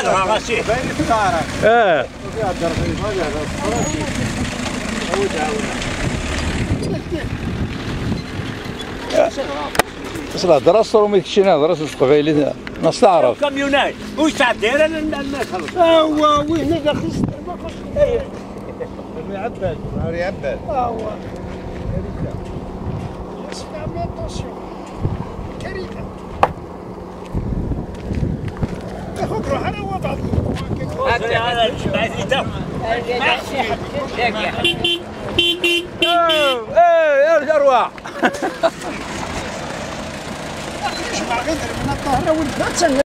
بس لا دراسة وما يكشينا دراسة قبيلة نستعرف كاميونات وش تعدير الناس خلص وين داخل يعبد يعبد هو كريكة تاخذ روح على وضعك هذا بعد يدم يا الجروع يجمع غير من الظهر والبطن